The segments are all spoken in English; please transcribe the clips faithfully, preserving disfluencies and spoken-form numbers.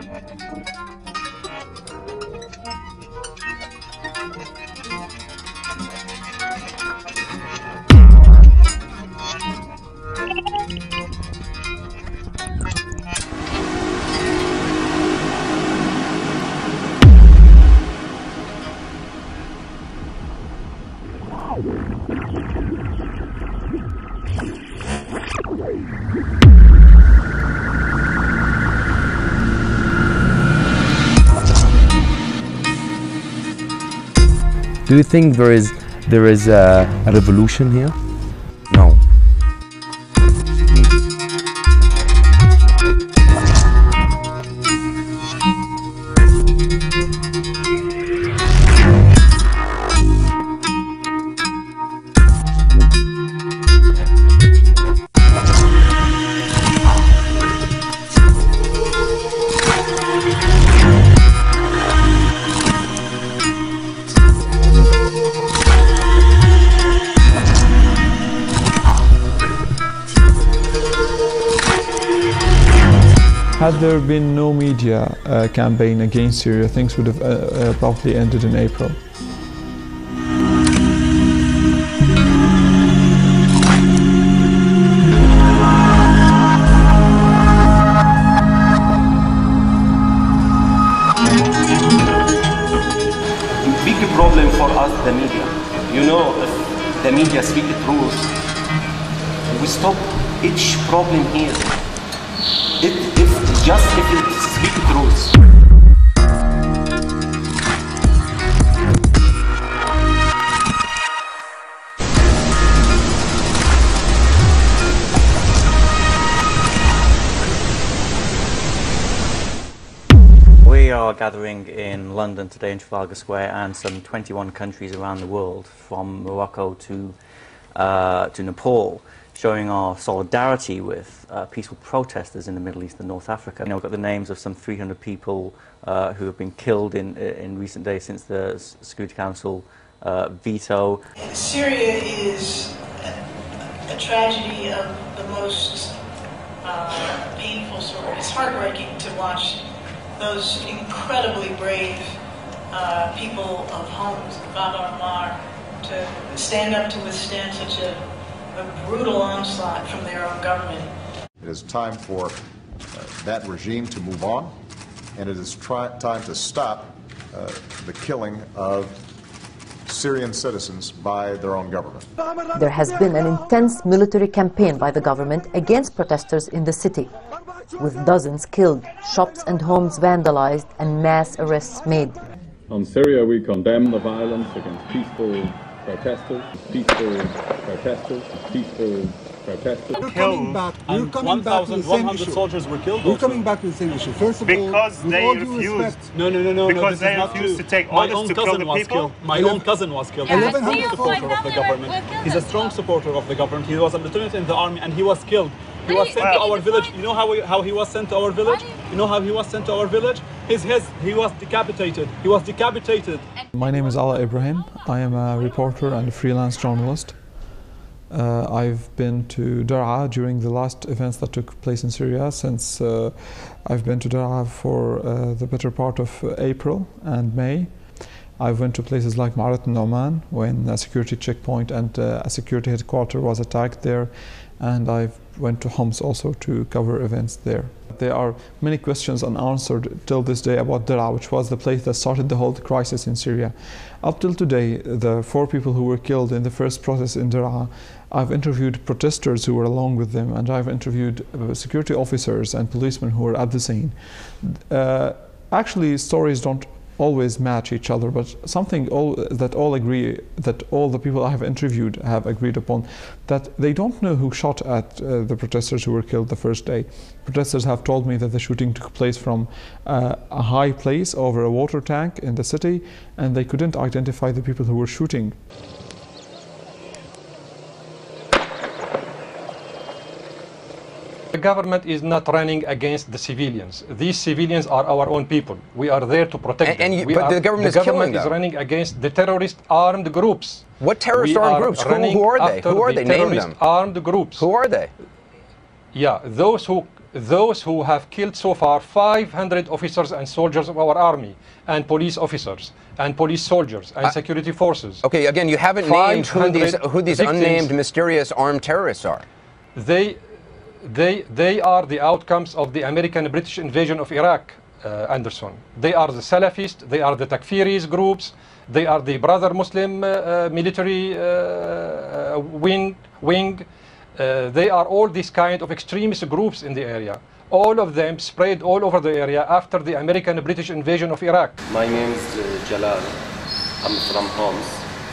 Do you think there is there is a, a revolution here? No. Had there been no media uh, campaign against Syria, things would have uh, uh, probably ended in April. Big problem for us, the media. You know, if the media speak the truth, we stop each problem here. If, if just if it speak the truth. We are gathering in London today in Trafalgar Square and some twenty-one countries around the world, from Morocco to, uh, to Nepal, showing our solidarity with uh, peaceful protesters in the Middle East and North Africa. You know, we've got the names of some three hundred people uh, who have been killed in, in recent days since the Security Council uh, veto. Syria is a, a tragedy of the most uh, painful sort. It's heartbreaking to watch those incredibly brave uh, people of Homs, Bab al-Mar, to stand up to withstand such a a brutal onslaught from their own government. It is time for uh, that regime to move on, and it is try time to stop uh, the killing of Syrian citizens by their own government. There has been an intense military campaign by the government against protesters in the city, with dozens killed, shops and homes vandalized, and mass arrests made. On Syria, we condemn the violence against peaceful protesters, peaceful protesters, peaceful protesters. We're coming back. We're coming back to the same issue. soldiers were killed. We're also. coming back to the same issue. First of because all, they with all refused. Respect, no, no, no, no. Because no, they refused to take My orders own to cousin kill the was people. killed. My Eleven, own cousin was killed. Yeah, He's a strong supporter of the government. He's a strong supporter of the government. He was a lieutenant in the army, and he was killed. He was sent well, to our village. You know how we, how he was sent to our village? You know how he was sent to our village? His his he was decapitated. He was decapitated. My name is Ala Ibrahim. I am a reporter and a freelance journalist. Uh, I've been to Daraa during the last events that took place in Syria, since uh, I've been to Daraa for uh, the better part of uh, April and May. I went to places like Ma'arat al-Nu'man when a security checkpoint and uh, a security headquarters was attacked there, and I went to Homs also to cover events there. There are many questions unanswered till this day about Daraa, which was the place that started the whole crisis in Syria. Up till today, the four people who were killed in the first protest in Daraa, I've interviewed protesters who were along with them, and I've interviewed uh, security officers and policemen who were at the scene. Uh, actually, stories don't always match each other, but something all, that all agree, that all the people I have interviewed have agreed upon, that they don't know who shot at uh, the protesters who were killed the first day. Protesters have told me that the shooting took place from uh, a high place over a water tank in the city, and they couldn't identify the people who were shooting. The government is not running against the civilians. These civilians are our own people. We are there to protect and, them. and you, we but are, the government the is killing government them. is running against the terrorist armed groups. What terrorist we armed are groups? Who, who are they? Who are the they? Name them. Armed groups. Who are they? Yeah, those who those who have killed so far five hundred officers and soldiers of our army, and police officers, and police soldiers, and uh, security forces. Okay, again, you haven't named who these, who these unnamed mysterious armed terrorists are. They, they, they are the outcomes of the American-British invasion of Iraq, uh, Anderson. They are the Salafists, they are the Takfiris groups, they are the Brother Muslim uh, uh, military uh, wing, wing. Uh, they are all these kind of extremist groups in the area. All of them spread all over the area after the American-British invasion of Iraq. My name is uh, Jalal. I'm from Homs.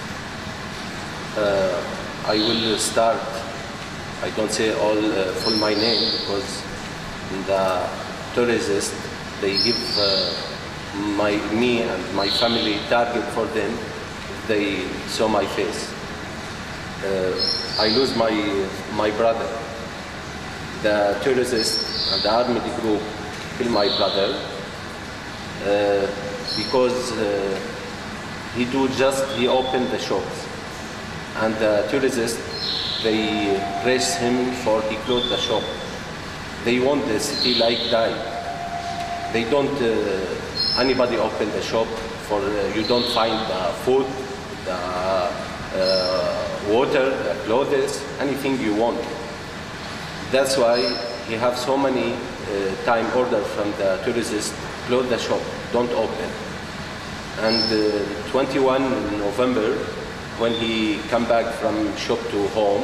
Uh, I will start, I don't say all uh, full my name because the terrorists, they give uh, my, me and my family target for them. They saw my face. Uh, I lose my my brother. The terrorists and the armed group kill my brother uh, because uh, he do just he opened the shops, and the terrorists they press him for he closed the shop. They want the city like die. They don't uh, anybody open the shop for uh, you don't find the food, the uh, water, the clothes, anything you want. That's why he have so many uh, time order from the tourists, close the shop, don't open. And uh, twenty-first of November, when he come back from shop to home,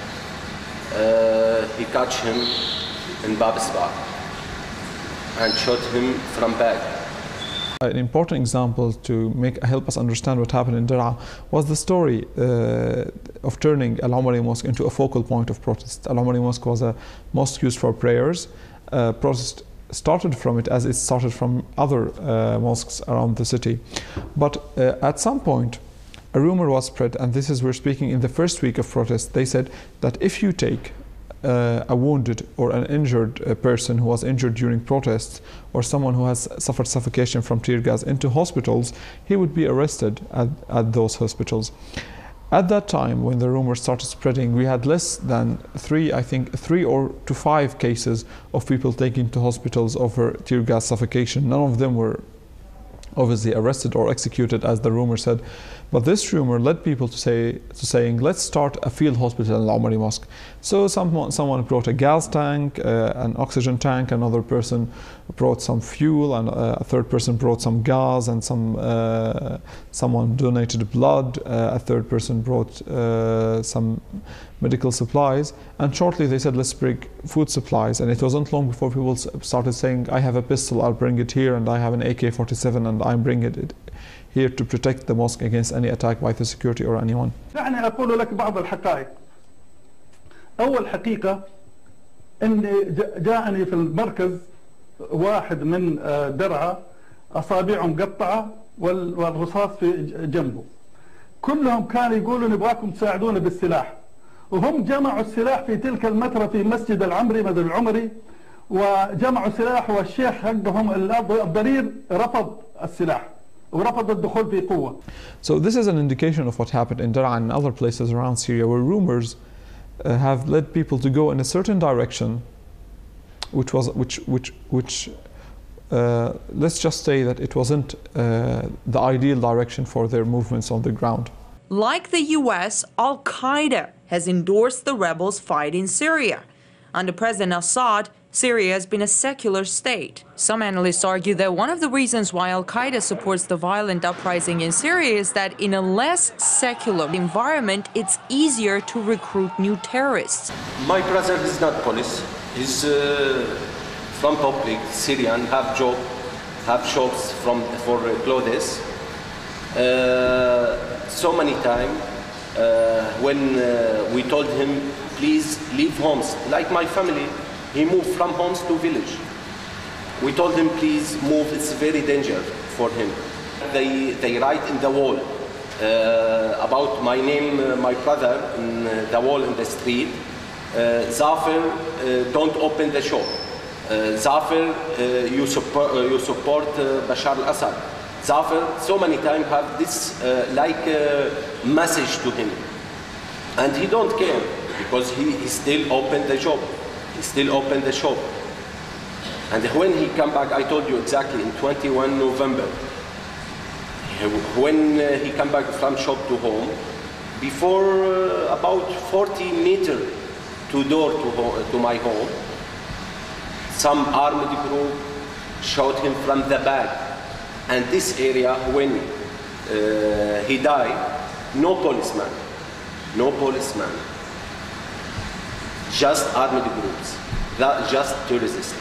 uh, he catch him in Babsba and shot him from back. An important example to make help us understand what happened in Dar'a was the story uh, of turning Al-Umari Mosque into a focal point of protest. Al-Umari Mosque was a mosque used for prayers. Uh, protest started from it as it started from other uh, mosques around the city. But uh, at some point, a rumor was spread, and this is we're speaking in the first week of protest. They said that if you take Uh, a wounded or an injured uh, person who was injured during protests, or someone who has suffered suffocation from tear gas into hospitals, he would be arrested at, at those hospitals. At that time, when the rumors started spreading, we had less than three, I think, three or to five cases of people taken to hospitals over tear gas suffocation. None of them were obviously arrested or executed, as the rumor said. But this rumor led people to say to saying, let's start a field hospital in Al-Umari Mosque. So someone, someone brought a gas tank, uh, an oxygen tank, another person brought some fuel, and uh, a third person brought some gas, and some uh, someone donated blood, uh, a third person brought uh, some medical supplies, and shortly they said, let's bring food supplies. And it wasn't long before people started saying, I have a pistol, I'll bring it here, and I have an A K forty-seven, and I'm bringing it here to protect the mosque against any attack by the security or anyone. يعني أقول لك بعض الحقائق. أول حقيقة إن جاءني في المركز واحد من درعا أصابعه مقطعة والرصاص في جنبه. كلهم كانوا يقولوا نبغاكم تساعدونا بالسلاح. وهم جمعوا السلاح في تلك المترة في مسجد العمري مسجد العمري، وجمعوا سلاح، والشيخ حقهم الضرير رفض السلاح. So this is an indication of what happened in Dar'a and other places around Syria, where rumors uh, have led people to go in a certain direction, which was which which which uh, let's just say that it wasn't uh, the ideal direction for their movements on the ground. Like the U S, Al-Qaeda has endorsed the rebels fighting Syria. Under President Assad, Syria has been a secular state. Some analysts argue that one of the reasons why Al-Qaeda supports the violent uprising in Syria is that in a less secular environment, it's easier to recruit new terrorists. My brother is not police. He's uh, from public, Syrian, have job, have shops from for clothes. Uh, so many times uh, when uh, we told him, please leave homes, like my family, he moved from homes to village. We told him, please move, it's very dangerous for him. They, they write in the wall uh, about my name, uh, my brother, in uh, the wall in the street. Uh, Zafir, uh, don't open the shop. Uh, Zafir, uh, you support, uh, you support uh, Bashar al-Assad. Zafir, so many times have this uh, like uh, message to him. And he don't care, because he, he still opened the shop. He still opened the shop. And when he come back, I told you exactly, in twenty-first of November, when uh, he come back from shop to home, before uh, about forty meters to door to, home, to my home, some armed group shot him from the back. And this area, when uh, he died, no policeman, no policeman, just armed groups, that just terrorists.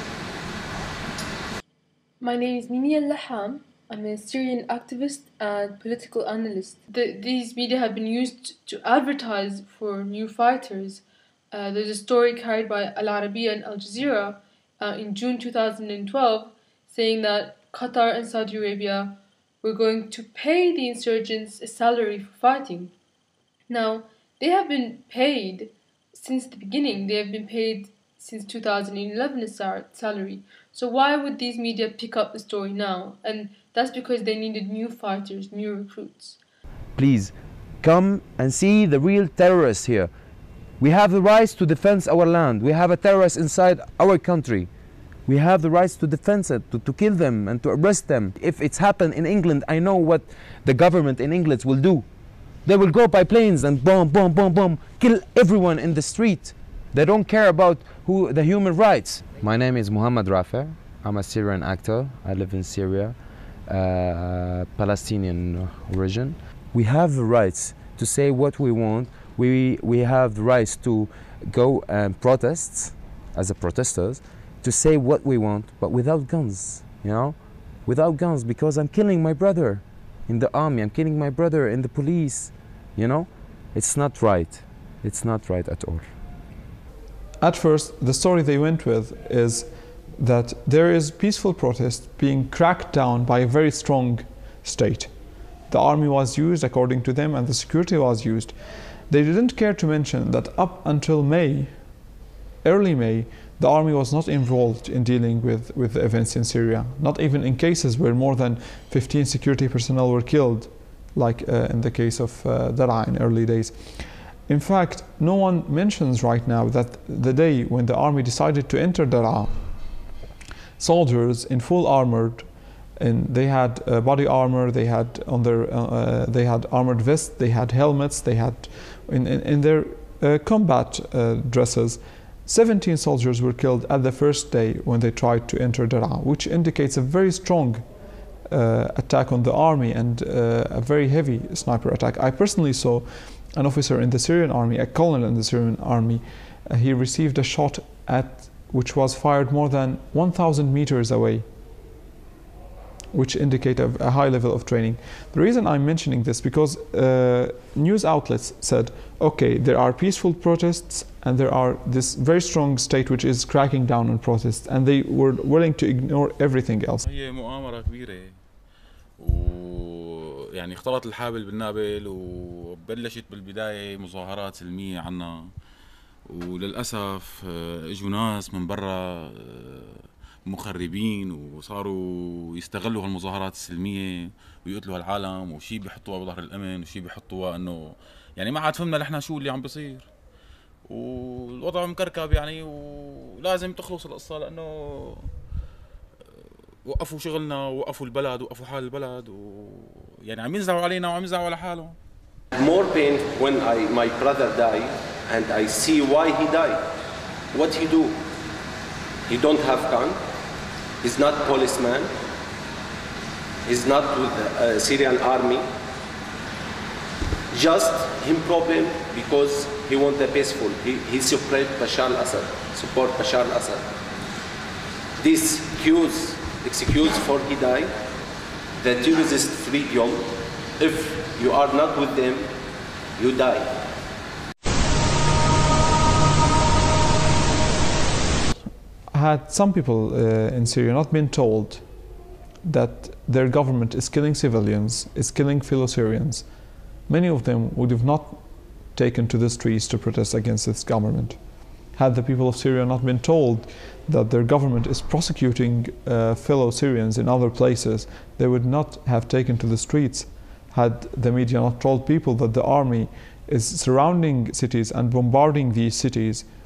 My name is Mimi Al-Laham. I'm a Syrian activist and political analyst. The, these media have been used to advertise for new fighters. Uh, there's a story carried by Al Arabiya and Al Jazeera uh, in June two thousand twelve saying that Qatar and Saudi Arabia were going to pay the insurgents a salary for fighting. Now, they have been paid since the beginning. They have been paid since two thousand eleven a salary. So why would these media pick up the story now? And that's because they needed new fighters, new recruits. Please, come and see the real terrorists here. We have the rights to defend our land. We have a terrorist inside our country. We have the rights to defend it, to, to kill them and to arrest them. If it's happened in England, I know what the government in England will do. They will go by planes and bomb, bomb, bomb, bomb, kill everyone in the street. They don't care about who the human rights. My name is Mohamad Rafea. I'm a Syrian actor. I live in Syria, uh, Palestinian origin. We have the rights to say what we want. We, we have the rights to go and protest as a protesters, to say what we want, but without guns, you know? Without guns, because I'm killing my brother in the army, I'm killing my brother in the police, you know? It's not right. It's not right at all. At first, the story they went with is that there is peaceful protest being cracked down by a very strong state. The army was used according to them and the security was used. They didn't care to mention that up until May, early May, the army was not involved in dealing with, with the events in Syria, not even in cases where more than fifteen security personnel were killed, like uh, in the case of uh, Dar'a in early days. In fact, no one mentions right now that the day when the army decided to enter Dar'a, soldiers in full armored, and they had uh, body armor, they had on their, uh, they had armored vests, they had helmets, they had in, in, in their uh, combat uh, dresses. seventeen soldiers were killed at the first day when they tried to enter Dar'a, which indicates a very strong uh, attack on the army and uh, a very heavy sniper attack. I personally saw an officer in the Syrian army, a colonel in the Syrian army. Uh, he received a shot at which was fired more than one thousand meters away, which indicate a, a high level of training. The reason I'm mentioning this because uh, news outlets said, okay, there are peaceful protests and there are this very strong state which is cracking down on protests, and they were willing to ignore everything else. هي مؤامرة كبيرة ويعني اختلط الحابل بالنابل وبلشت بالبداية مظاهرات سلمية عنا، وللأسف اجوا ناس من برا مخربين وصاروا يستغلوا هالمظاهرات السلمية ويقتلوا هالعالم، وشي بيحطوها بظهر الأمن وشي بيحطوها إنه يعني ما عاد فهمنا نحن شو اللي عم بيصير، والوضع مكركب يعني ولازم تخلص القصة لأنه وقفوا شغلنا ووقفوا البلد ووقفوا حال البلد ويعني عم ينزعوا علينا وعم ينزعوا على حالهم. More pain when I, my brother died and I see why he died. What he do? He don't have gun. He's not policeman. He's not with the uh, Syrian army. Just him problem because he want the peaceful. He, he support Bashar al-Assad. Support Bashar al-Assad. This excuse, excuse for he died. The terrorist freedom. If you are not with them, you die. Had some people uh, in Syria not been told that their government is killing civilians, is killing fellow Syrians, many of them would have not taken to the streets to protest against this government. Had the people of Syria not been told that their government is prosecuting uh, fellow Syrians in other places, they would not have taken to the streets. Had the media not told people that the army is surrounding cities and bombarding these cities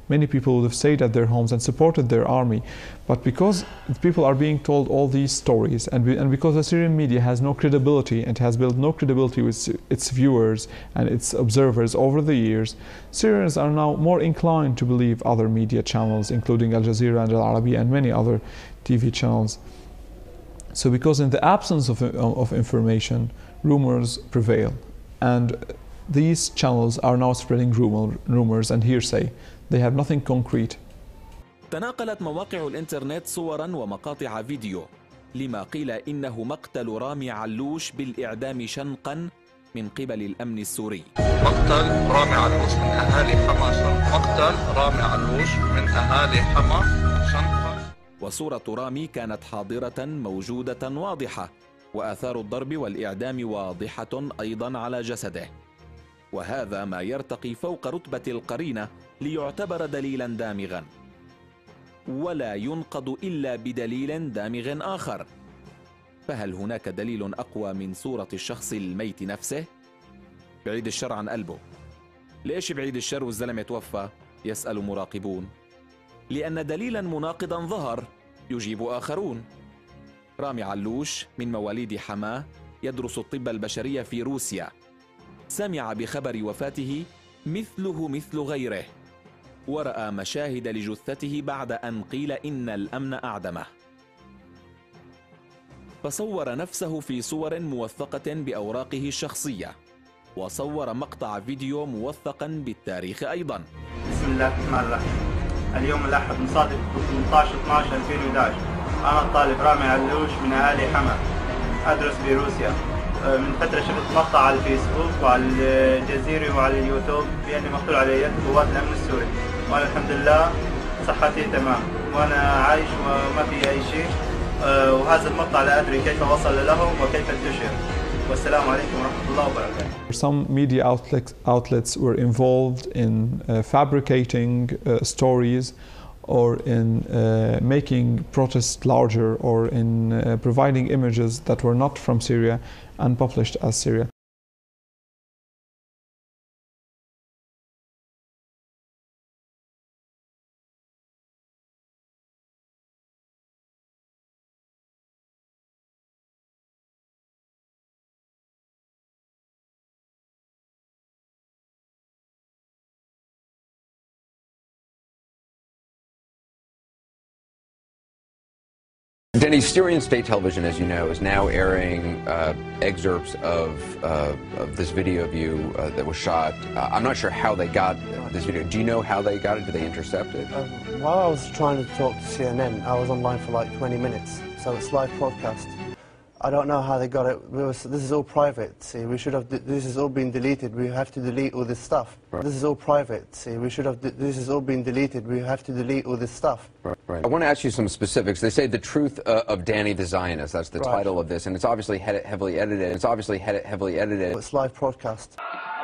Many people would have stayed at their homes and supported their army. But because people are being told all these stories, and, be, and because the Syrian media has no credibility and has built no credibility with its viewers and its observers over the years, Syrians are now more inclined to believe other media channels, including Al Jazeera and Al Arabiya and many other T V channels. So because in the absence of, of information, rumors prevail. And these channels are now spreading rumor, rumors and hearsay. They have nothing concrete. تناقلت مواقع الإنترنت صورا ومقاطع فيديو لما قيل إنه مقتل رامي علوش بالإعدام شنقا من قبل الأمن السوري. مقتل رامي علوش من أهالي حما شنقا. مقتل رامي علوش من أهالي حما شنقا. وصورة رامي كانت حاضرة موجودة واضحة، وآثار الضرب والإعدام واضحة أيضا على جسده. وهذا ما يرتقي فوق رتبة القرينة ليعتبر دليلا دامغا، ولا ينقض إلا بدليل دامغ آخر. فهل هناك دليل أقوى من صورة الشخص الميت نفسه؟ بعيد الشر عن قلبه. ليش بعيد الشر والزلمة توفى؟ يسأل مراقبون. لأن دليلا مناقضا ظهر، يجيب آخرون. رامي علوش من مواليد حماه يدرس الطب البشري في روسيا، سمع بخبر وفاته مثله مثل غيره، ورأى مشاهد لجثته بعد أن قيل إن الأمن أعدمه، فصور نفسه في صور موثقة بأوراقه الشخصية، وصور مقطع فيديو موثقا بالتاريخ أيضا. بسم الله الرحمن الرحيم. اليوم الأحد مصادف ثمانية عشر اثناشر ألفين وأحد عشر. أنا الطالب رامي علوش من أهالي حما، أدرس بروسيا. من فترة شفت مقطع على الفيسبوك وعلى الجزيرة وعلى اليوتيوب بأني مقتول على يد قوات الأمن السوري، وأنا الحمد لله صحتي تمام وأنا عايش وما في أي شيء. وهذا المقطع لا أدري كيف وصل لهم وكيف انتشر. والسلام عليكم ورحمة الله وبركاته. Some media outlets, outlets were involved in uh, fabricating uh, stories or in uh, making protests larger or in uh, providing images that were not from Syria and published as Syria. Denny, Syrian state television, as you know, is now airing uh, excerpts of, uh, of this video of you uh, that was shot. Uh, I'm not sure how they got this video. Do you know how they got it? Did they intercept it? Um, while I was trying to talk to C N N, I was online for like twenty minutes, so it's live broadcast. I don't know how they got it. We was, this is all private. See, we should have. This has all been deleted. We have to delete all this stuff. Right. This is all private. See, we should have. This has all been deleted. We have to delete all this stuff. Right. Right. I want to ask you some specifics. They say the truth uh, of Danny the Zionist. That's the right. title of this, and it's obviously he heavily edited. It's obviously he heavily edited. It's live broadcast.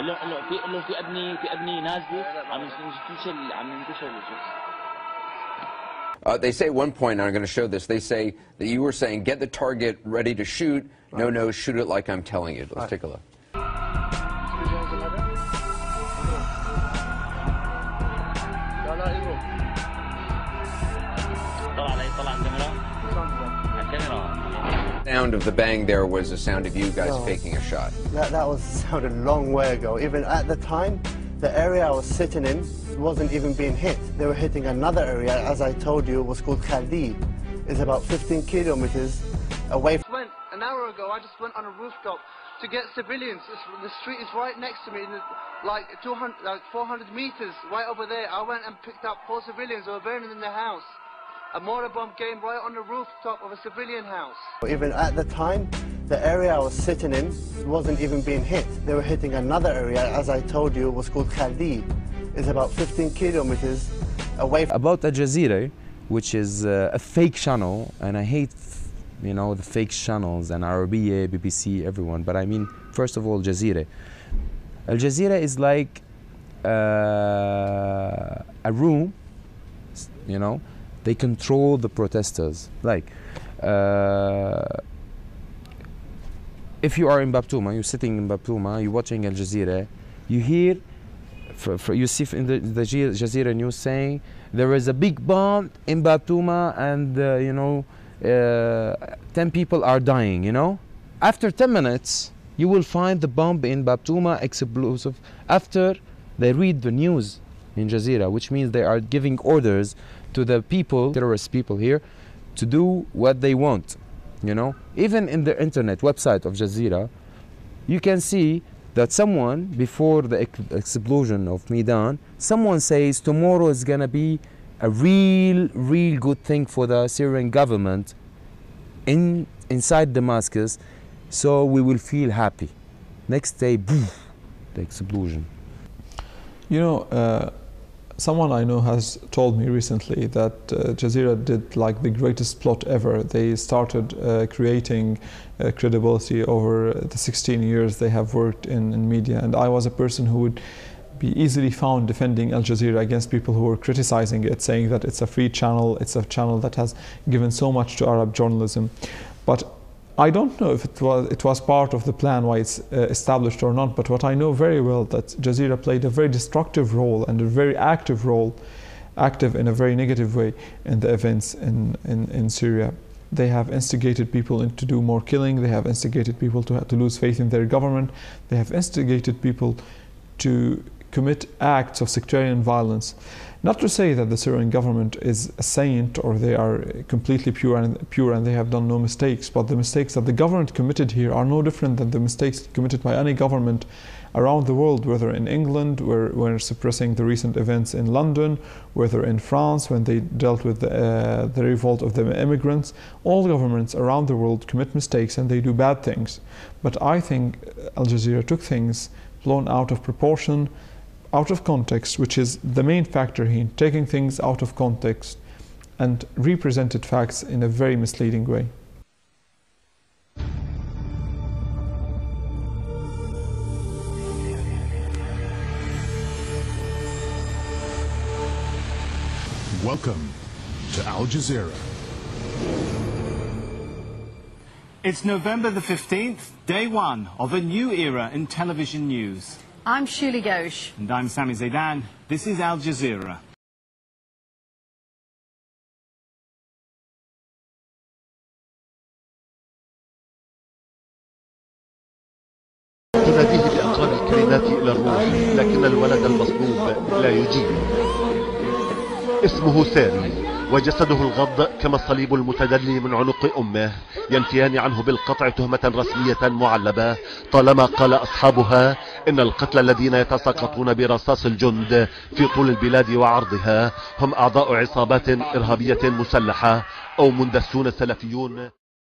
Uh, they say at one point, and I'm going to show this, they say that you were saying, get the target ready to shoot. Right. No, no, shoot it like I'm telling you. Let's right. take a look. The sound of the bang there was the sound of you guys no. faking a shot. That, that was sounded a long way ago. Even at the time, the area I was sitting in wasn't even being hit. They were hitting another area, as I told you, it was called Khaldi. It's about fifteen kilometers away from... Went, an hour ago, I just went on a rooftop to get civilians. It's, the street is right next to me, like two hundred, like four hundred meters, right over there. I went and picked up four civilians who were burning in the house. A mortar bomb came right on the rooftop of a civilian house. Even at the time, the area I was sitting in wasn't even being hit. They were hitting another area, as I told you, it was called Khaldi. It's about fifteen kilometers away from... About Al Jazeera, which is uh, a fake channel, and I hate, you know, the fake channels, and Arabiya, B B C, everyone, but I mean, first of all, Al Jazeera. Al Jazeera is like uh, a room, you know, they control the protesters. Like, uh, if you are in Bab Touma, you're sitting in Bab Touma, you're watching Al Jazeera, you hear for, for you see in the, the Jazeera news saying there is a big bomb in Batuma and uh, you know uh, ten people are dying. You know, after ten minutes you will find the bomb in Batuma explosive. After they read the news in Jazeera, which means they are giving orders to the people, terrorist people here, to do what they want. You know, even in the internet website of Jazeera, you can see that someone, before the ex explosion of Midan, someone says tomorrow is gonna be a real, real good thing for the Syrian government in inside Damascus, so we will feel happy. Next day, boom, the explosion. You know, uh, someone I know has told me recently that uh, Jazeera did like the greatest plot ever. They started uh, creating uh, credibility over the sixteen years they have worked in, in media, and I was a person who would be easily found defending Al Jazeera against people who were criticizing it, saying that it's a free channel, it's a channel that has given so much to Arab journalism. But I don't know if it was it was part of the plan why it's uh, established or not, but what I know very well that Jazeera played a very destructive role and a very active role, active in a very negative way in the events in, in, in Syria. They have instigated people in to do more killing, they have instigated people to, to lose faith in their government, they have instigated people to commit acts of sectarian violence. Not to say that the Syrian government is a saint or they are completely pure and pure and they have done no mistakes, but the mistakes that the government committed here are no different than the mistakes committed by any government around the world, whether in England, where we're suppressing the recent events in London, whether in France, when they dealt with the, uh, the revolt of the immigrants. All governments around the world commit mistakes and they do bad things. But I think Al Jazeera took things blown out of proportion, out of context, which is the main factor here, taking things out of context and represented facts in a very misleading way. Welcome to Al Jazeera. It's November the fifteenth, day one of a new era in television news. I'm Shuli Ghosh. And I'm Sami Zaidan. This is Al Jazeera. تناديه بأقرب الكلمات إلى الروح، لكن الولد المصلوب لا يجيب. اسمه ساري، وجسده الغض كما الصليب المتدلي من عنق أمه، ينفيان عنه بالقطع تهمة رسمية معلبة، طالما قال أصحابها إن القتلى الذين يتساقطون برصاص الجند في طول البلاد وعرضها هم أعضاء عصابات إرهابية مسلحة أو مندسون سلفيون.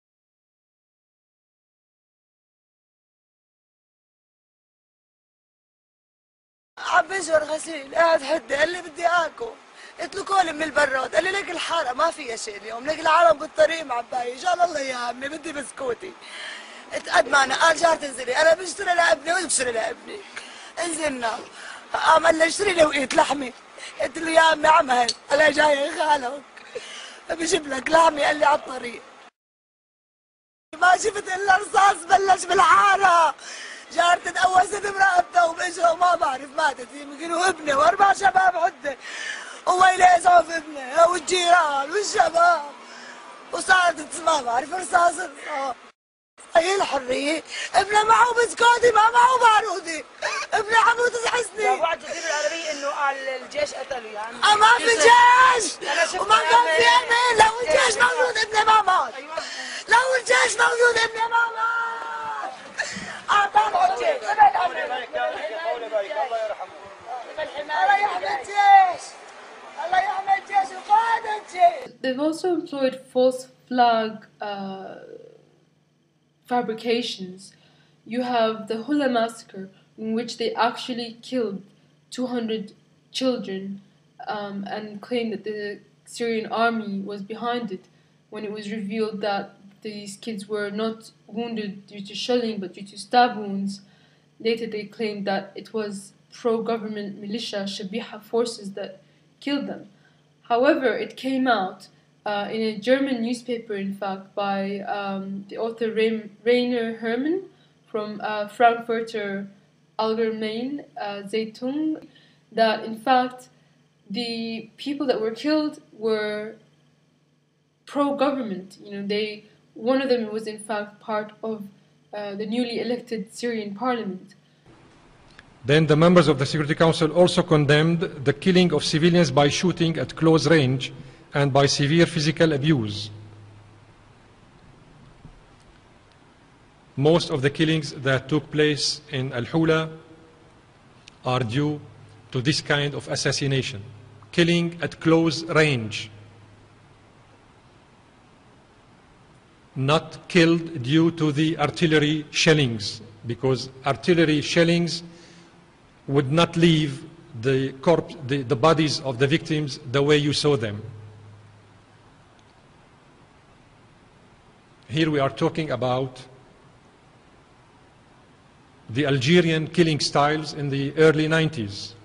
عم بجر غسيل قاعد حدي قال لي بدي اكل، قلت له كولي من البراد، قال لي لك الحاره ما فيها شيء اليوم، لك العالم بالطريق معبايه، قال الله يا عمي بدي بسكوتي. قلت قد ما انا قال جار تنزلي، انا بشتري لابني وبشتري لابني. نزلنا قام قال لي اشتري لي وقيت لحمه، قلت له يا عمي عمل، انا جاي خالك بجيب لك لحمه، قال لي على الطريق. ما شفت الا رصاص بلش بالحاره، جارتي تقوست برقبتها وباجرها وما بعرف ماتت يمكن وابني واربع شباب عده وويلي اسعف ابني والجيران والشباب وصارت ما بعرف رصاص. هي الحريه، ابني معه بسكوتي ما معه بارودي، ابني حمود تحسني. ابو عبد الجليل العربي انه قال الجيش قتله يعني. ما في جيش وما كان في امن، لو الجيش موجود ابني ما مات. لو الجيش موجود ابني ما مات. اعطانا الجيش، ابعد عني. الله يرحمه. الله يحمي الجيش. الله يحمي الجيش وقائد الجيش. They've also employed false flag uh, fabrications. You have the Hula massacre, in which they actually killed two hundred children um, and claimed that the Syrian army was behind it, when it was revealed that these kids were not wounded due to shelling but due to stab wounds. Later they claimed that it was pro-government militia, Shabiha forces, that killed them. However, it came out uh, in a German newspaper, in fact, by um, the author Rainer Hermann from uh, Frankfurter Allgemeine uh, Zeitung, that in fact the people that were killed were pro-government. You know, they one of them was in fact part of uh, the newly elected Syrian parliament. Then the members of the Security Council also condemned the killing of civilians by shooting at close range and by severe physical abuse. Most of the killings that took place in Al-Hula are due to this kind of assassination, killing at close range, not killed due to the artillery shellings, because artillery shellings would not leave the, corpse, the, the bodies of the victims the way you saw them. Here we are talking about the Algerian killing styles in the early nineties.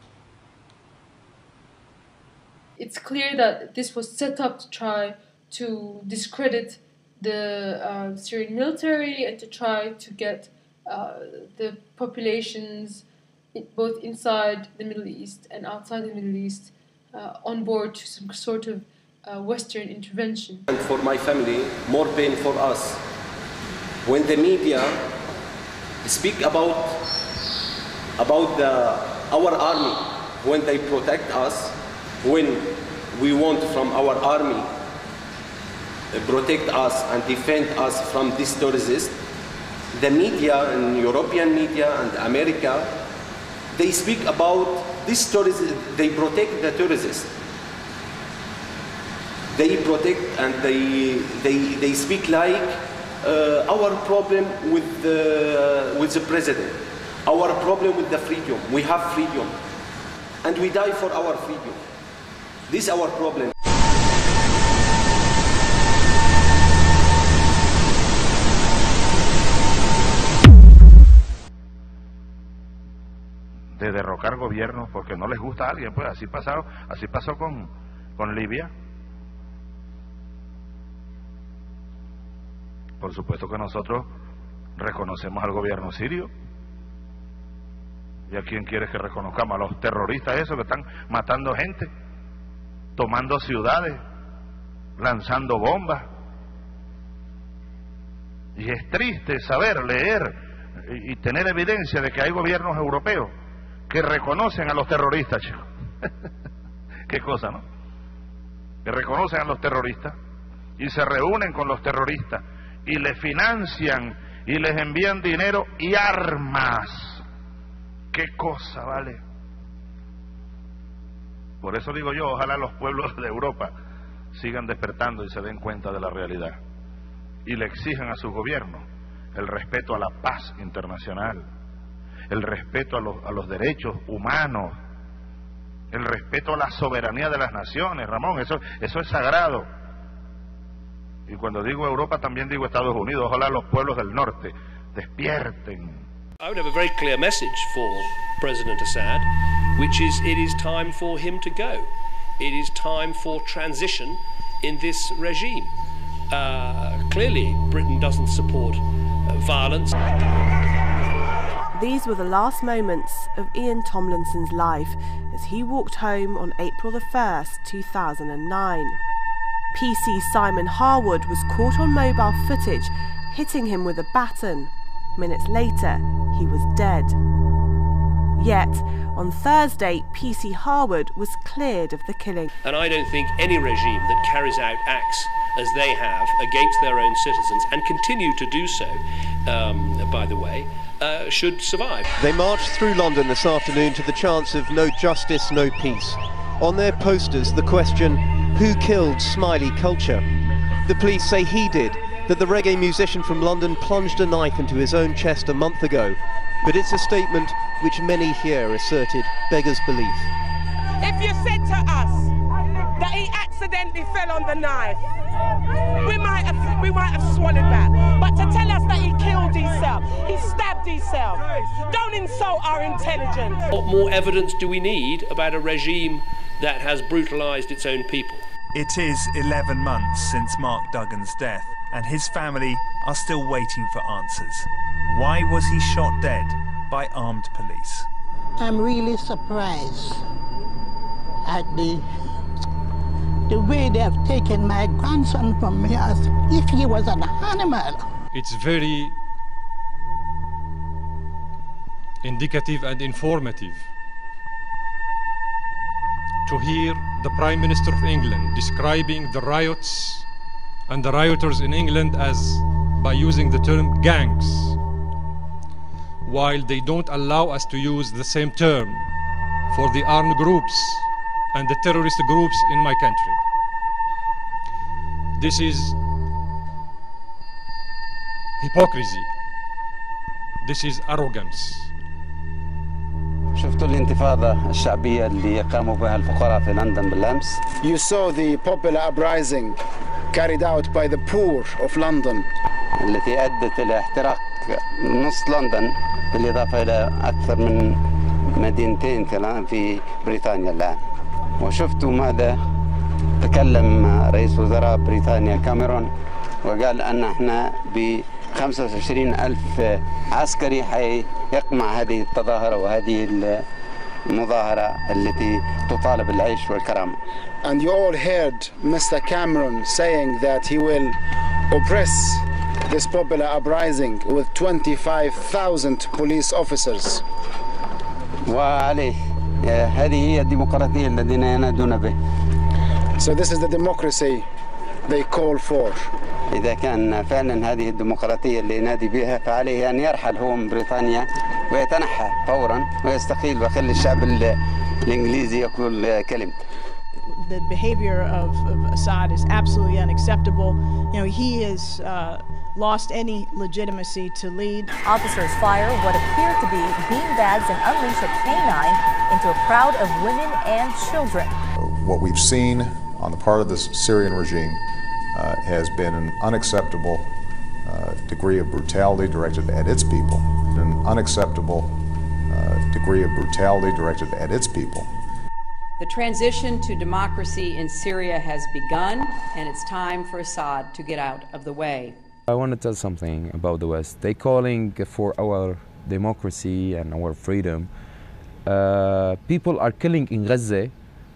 It's clear that this was set up to try to discredit the uh, Syrian military and to try to get uh, the populations both inside the Middle East and outside the Middle East uh, on board to some sort of uh, Western intervention. And for my family, more pain for us. When the media speak about, about the, our army, when they protect us, when we want from our army protect us and defend us from these terrorists, the media and European media and America, they speak about this terrorists, they protect the terrorists. They protect and they, they, they speak like uh, our problem with the, with the president, our problem with the freedom. We have freedom and we die for our freedom. This is our problem. De derrocar gobiernos porque no les gusta a alguien, pues así pasó, así pasó con, con Libia. Por supuesto que nosotros reconocemos al gobierno sirio. ¿Y a quién quieres que reconozcamos? A los terroristas esos que están matando gente, tomando ciudades, lanzando bombas. Y es triste saber, leer y, y tener evidencia de que hay gobiernos europeos que reconocen a los terroristas, chicos. Qué cosa, ¿no? Que reconocen a los terroristas y se reúnen con los terroristas y les financian y les envían dinero y armas. Qué cosa, ¿vale? Por eso digo yo, ojalá los pueblos de Europa sigan despertando y se den cuenta de la realidad y le exijan a su gobierno el respeto a la paz internacional, el respeto a los, a los derechos humanos, el respeto a la soberanía de las naciones, Ramón, eso, eso es sagrado. Y cuando digo Europa también digo Estados Unidos, ojalá los pueblos del norte despierten. I would have a very clear message for President Assad, which is it is time for him to go. It is time for transition in this regime. Uh, clearly, Britain doesn't support uh, violence. These were the last moments of Ian Tomlinson's life as he walked home on April the first, two thousand nine. P C Simon Harwood was caught on mobile footage hitting him with a baton. Minutes later, he was dead. Yet, on Thursday, P C Harwood was cleared of the killing. And I don't think any regime that carries out acts as they have against their own citizens, and continue to do so, um, by the way, uh, should survive. They marched through London this afternoon to the chants of no justice, no peace. On their posters, the question, who killed Smiley Culture? The police say he did, that the reggae musician from London plunged a knife into his own chest a month ago. But it's a statement which many here asserted beggars belief. If you said to us that he accidentally fell on the knife, we might have, we might have swallowed that. But to tell us that he killed himself, he stabbed himself, don't insult our intelligence. What more evidence do we need about a regime that has brutalised its own people? It is eleven months since Mark Duggan's death, and his family are still waiting for answers. Why was he shot dead by armed police? I'm really surprised at the the way they have taken my grandson from me as if he was an animal. It's very indicative and informative to hear the Prime Minister of England describing the riots and the rioters in England as by using the term gangs, while they don't allow us to use the same term for the armed groups and the terrorist groups in my country. This is hypocrisy. This is arrogance. شفتوا الانتفاضة الشعبية اللي قاموا بها الفقراء في لندن بالأمس. You saw the popular uprising carried out by the poor of London. التي أدت إلى احتراق نصف لندن بالإضافة إلى أكثر من مدينتين كمان في بريطانيا الآن. وشفتوا ماذا تكلم رئيس وزراء بريطانيا كاميرون وقال أن احنا ب خمسة وعشرين ألف عسكري حيقمع هذه التظاهرة وهذه المظاهرة التي تطالب العيش والكرامة. And you all heard Mister Cameron saying that he will oppress this popular uprising with twenty-five thousand police officers. وعليه هذه هي الديمقراطية الذين ينادون به. So this is the democracy they call for. إذا كان فعلا هذه الديمقراطية اللي ينادي بها فعليه أن يرحل هو من بريطانيا ويتنحى فورا ويستقيل ويخلي الشعب الإنجليزي يقول كلمته. The behavior of, of Assad is absolutely unacceptable. You know, he has uh, lost any legitimacy to lead. Officers fire what appear to be beanbags and unleash a canine into a crowd of women and children. What we've seen on the part of the Syrian regime uh, has been an unacceptable uh, degree of brutality directed at its people, an unacceptable uh, degree of brutality directed at its people. The transition to democracy in Syria has begun, and it's time for Assad to get out of the way. I want to tell something about the West. They're calling for our democracy and our freedom. Uh, people are killing in Gaza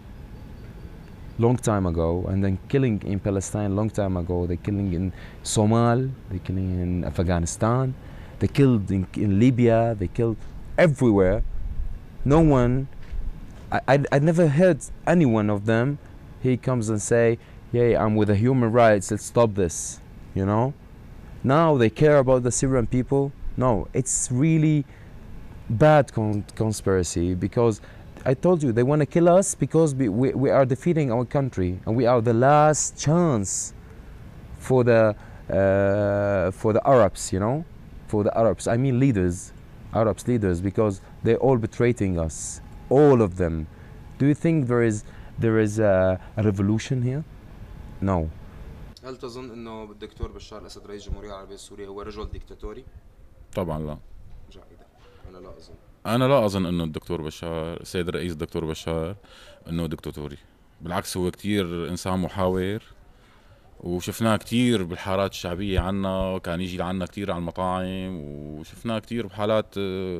long time ago, and then killing in Palestine long time ago. They're killing in Somal, they're killing in Afghanistan, they killed in, in Libya, they killed everywhere. No one, I, I, I never heard any one of them, he comes and say, yeah, I'm with the human rights, let's stop this, you know? Now they care about the Syrian people. No, it's really bad con conspiracy because I told you, they want to kill us because we, we, we are defeating our country and we are the last chance for the, uh, for the Arabs, you know? For the Arabs, I mean leaders, Arabs leaders, because they're all betraying us, all of them. Do you think there is, there is a, a revolution here? No. هل تظن انه الدكتور بشار الاسد رئيس الجمهورية العربية السورية هو رجل ديكتاتوري؟ طبعا لا. جيدا. انا لا اظن. أنا لا أظن إنه الدكتور بشار السيد الرئيس الدكتور بشار إنه دكتاتوري، بالعكس هو كتير إنسان محاور وشفناه كتير بالحارات الشعبية عنا، كان يجي لعنا كتير على المطاعم وشفناه كتير بحالات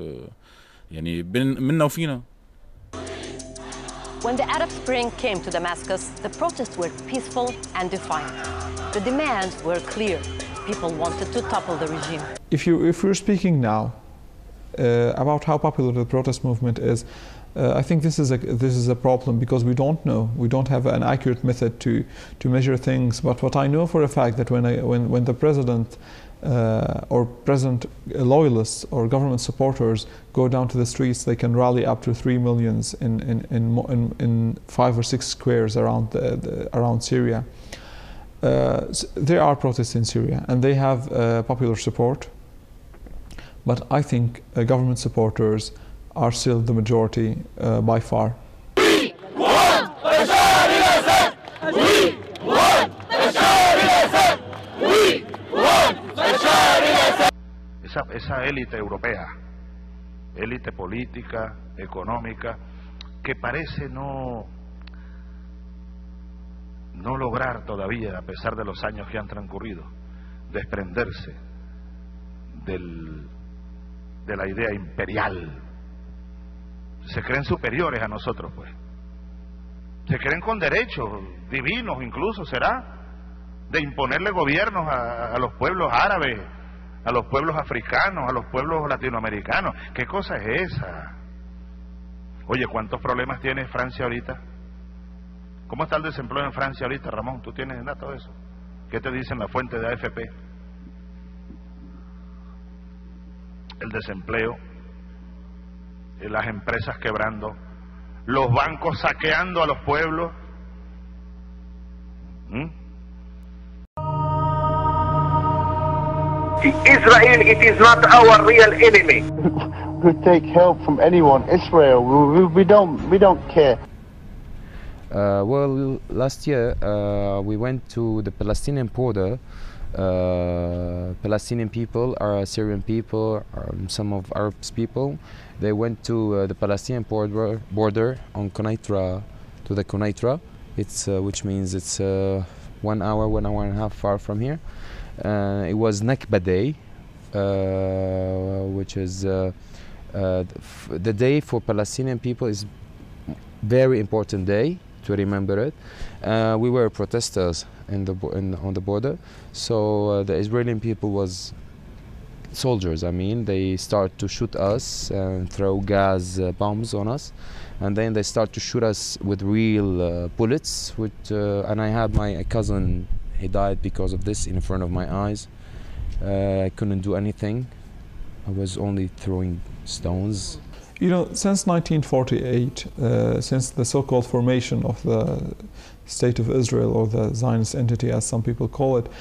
يعني منا وفينا. When the Arab Spring came to Damascus, the protests were peaceful and defiant. The demands were clear. People wanted to topple the regime. If you if we're speaking now uh, about how popular the protest movement is, uh, I think this is a this is a problem because we don't know. We don't have an accurate method to to measure things. But what I know for a fact that when I, when when the president uh, or president loyalists or government supporters go down to the streets, they can rally up to three millions in in in, in, in five or six squares around the, the, around Syria. Uh, there are protests in Syria, and they have uh, popular support. But I think uh, government supporters are still the majority uh, by far. We want Bashar al-Assad! We want Bashar al-Assad! We want Bashar al-Assad! Esa, esa élite europea, élite política, económica, que parece no, no lograr todavía, a pesar de los años que han transcurrido, desprenderse del, de la idea imperial se creen superiores a nosotros, pues. Se creen con derechos divinos, incluso, ¿será? De imponerle gobiernos a, a los pueblos árabes, a los pueblos africanos, a los pueblos latinoamericanos. ¿Qué cosa es esa? Oye, ¿cuántos problemas tiene Francia ahorita? ¿Cómo está el desempleo en Francia ahorita, Ramón? ¿Tú tienes datos de eso? ¿Qué te dicen la fuente de A F P? El desempleo, las empresas quebrando, los bancos saqueando a los pueblos. ¿Mm? Israel, it is not our real enemy. We take help from anyone. Israel, we, we don't, we don't care. Uh, well, last year uh, we went to the Palestinian border. Uh, Palestinian people are Syrian people, um, some of Arab people. They went to uh, the Palestinian border, border on Konaitra, to the Konaitra. It's uh, which means it's uh, one hour, one hour and a half far from here. Uh, it was Nakba Day, uh, which is uh, uh, the day for Palestinian people is very important day to remember it. Uh, we were protesters in the in, on the border, so uh, the Israeli people was soldiers. I mean, they start to shoot us and throw gas uh, bombs on us, and then they start to shoot us with real uh, bullets. With uh, and I had my cousin. He died because of this in front of my eyes. Uh, I couldn't do anything. I was only throwing stones. You know, since nineteen forty-eight, uh, since the so-called formation of the State of Israel, or the Zionist entity as some people call it,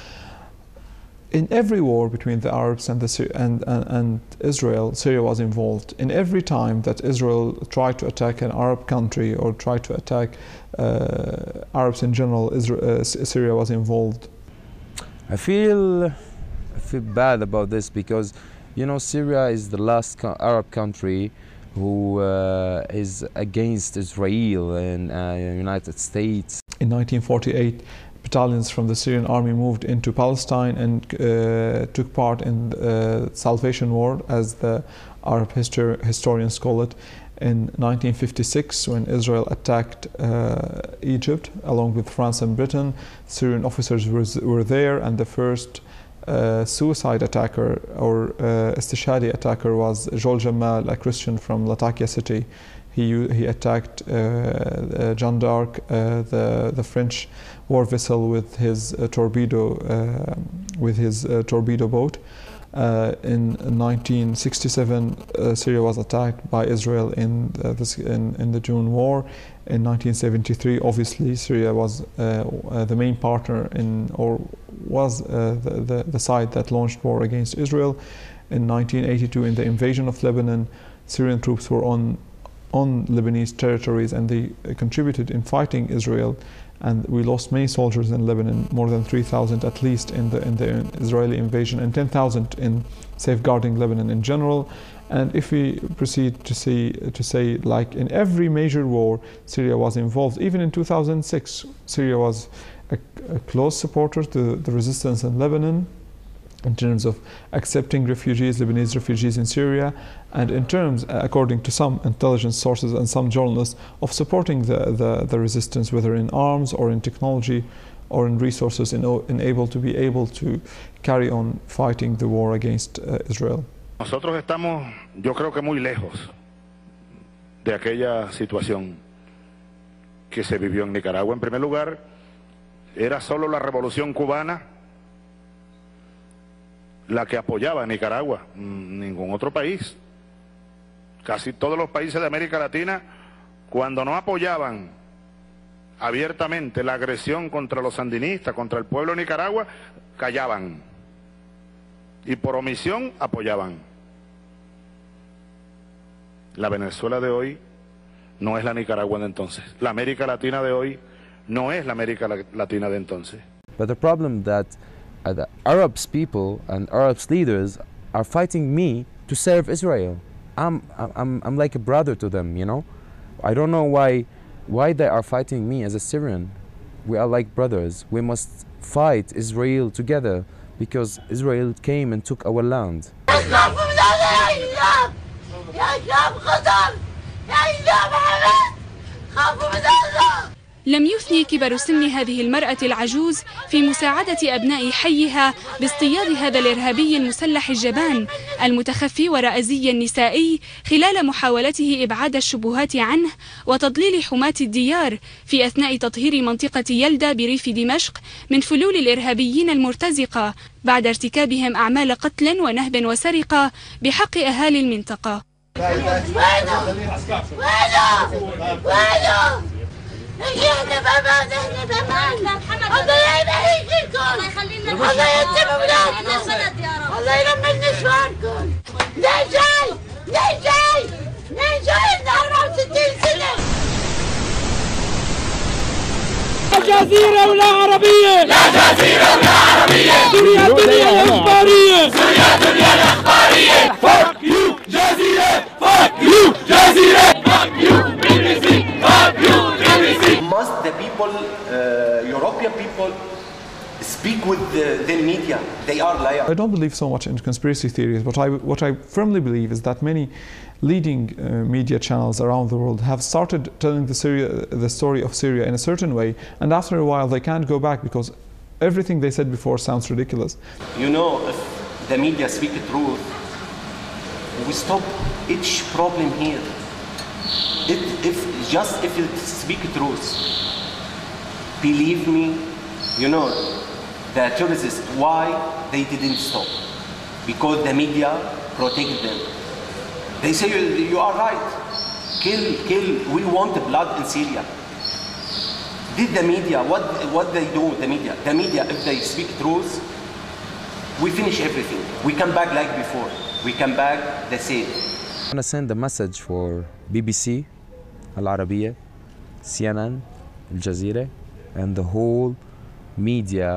in every war between the Arabs and, the, and, and, and Israel, Syria was involved. In every time that Israel tried to attack an Arab country or tried to attack uh, Arabs in general, Israel, uh, Syria was involved. I feel, I feel bad about this because, you know, Syria is the last co Arab country who uh, is against Israel and uh, United States. In nineteen forty-eight, battalions from the Syrian army moved into Palestine and uh, took part in the uh, Salvation War, as the Arab histor historians call it. In nineteen fifty-six, when Israel attacked uh, Egypt along with France and Britain, Syrian officers were, were there, and the first uh, suicide attacker or uh, istishhadi attacker was Joel Jamal, a Christian from Latakia city. He, he attacked uh, uh, Jeanne d'Arc, uh, the, the French war vessel, with his uh, torpedo, uh, with his uh, torpedo boat. Uh, in nineteen sixty-seven, uh, Syria was attacked by Israel in, uh, this, in, in the June War. In nineteen seventy-three, obviously, Syria was uh, uh, the main partner in, or was uh, the, the, the side that launched war against Israel. In nineteen eighty-two, in the invasion of Lebanon, Syrian troops were on on Lebanese territories, and they uh, contributed in fighting Israel, and we lost many soldiers in Lebanon, more than three thousand at least in the in the Israeli invasion, and ten thousand in safeguarding Lebanon in general. And if we proceed to see to say, like in every major war, Syria was involved. Even in two thousand six, Syria was a, a close supporter to the resistance in Lebanon, in terms of accepting refugees, Lebanese refugees in Syria, and in terms, according to some intelligence sources and some journalists, of supporting the, the, the resistance, whether in arms or in technology or in resources, in, in able to be able to carry on fighting the war against uh, Israel. Nosotros estamos, yo creo que muy lejos de aquella situación que se vivió en Nicaragua. En primer lugar, era solo la revolución cubana la que apoyaba a Nicaragua, ningún otro país. Casi todos los países de América Latina, cuando no apoyaban abiertamente la agresión contra los sandinistas, contra el pueblo de Nicaragua, callaban. Y por omisión apoyaban. La Venezuela de hoy no es la Nicaragua de entonces. La América Latina de hoy no es la América Latina de entonces. But the problem that Uh, the Arabs people and Arabs leaders are fighting me to serve Israel. I'm, I'm, I'm like a brother to them, you know. I don't know why, why they are fighting me as a Syrian. We are like brothers. We must fight Israel together because Israel came and took our land. لم يثني كبر سن هذه المرأة العجوز في مساعدة أبناء حيها باصطياد هذا الإرهابي المسلح الجبان المتخفي وراء زي النسائي خلال محاولته إبعاد الشبهات عنه وتضليل حماة الديار في أثناء تطهير منطقة يلدا بريف دمشق من فلول الإرهابيين المرتزقة بعد ارتكابهم أعمال قتل ونهب وسرقة بحق أهالي المنطقة. احنا بأمان احنا بأمان الله يبارك فيكم الله يتم ولادكم الله يلمن نسوانكم ليه جاي ليه جاي ليه جاي لنا أربعة وستين سنة. لا جزيرة ولا عربية لا جزيرة ولا عربية سوريا الدنيا الإخبارية سوريا الدنيا الإخبارية فاك يو جزيرة فاك يو جزيرة فاك يو بي بي سي فاك يو بي بي سي. Must the people, uh, European people, speak with the, the media? They are liars. I don't believe so much in conspiracy theories, but I, what I firmly believe is that many leading uh, media channels around the world have started telling the, Syria, the story of Syria in a certain way, and after a while they can't go back because everything they said before sounds ridiculous. You know, if the media speak the truth, we stop each problem here. It, if just if it speak truth, believe me, you know, the terrorists, why they didn't stop? Because the media protected them. They say you, you are right. Kill, kill. We want blood in Syria. Did the media what what they do? The media, the media, if they speak truth, we finish everything. We come back like before. We come back the same. I want to send a message for B B C, Al Arabiya, C N N, Al Jazeera, and the whole media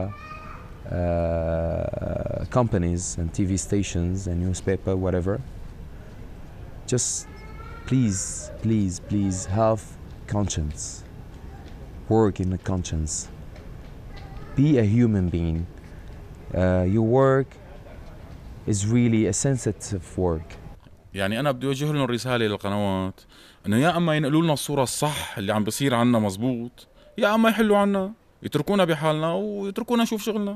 uh, companies and T V stations and newspaper, whatever. Just please, please, please have conscience. Work in the conscience. Be a human being. Uh, your work is really a sensitive work. يعني أنا بدي أوجه لهم رسالة للقنوات إنه يا أما ينقلوا لنا الصورة الصح اللي عم بصير عنا مزبوط، يا أما يحلوا عنا، يتركونا بحالنا ويتركونا نشوف شغلنا.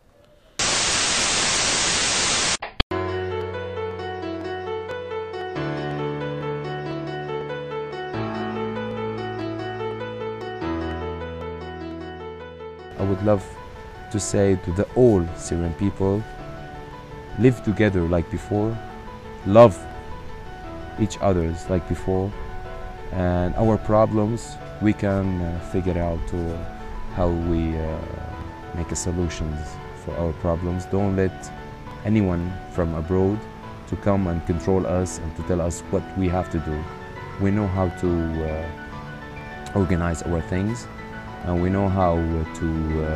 I would love to say to the all Syrian people, live together like before, love each others like before, and our problems we can uh, figure out to how we uh, make a solutions for our problems. Don't let anyone from abroad to come and control us and to tell us what we have to do. We know how to uh, organize our things, and we know how to uh,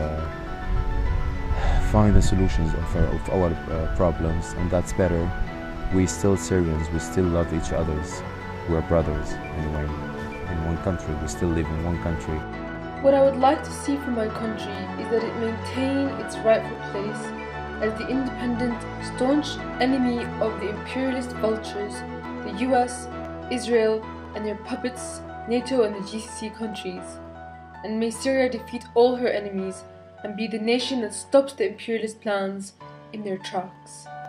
find the solutions of our, of our uh, problems, and that's better. We still Syrians, we still love each other. We're brothers anyway. In one country, we still live in one country. What I would like to see from my country is that it maintain its rightful place as the independent, staunch enemy of the imperialist vultures, the U S, Israel, and their puppets, NATO and the G C C countries. And may Syria defeat all her enemies and be the nation that stops the imperialist plans in their tracks.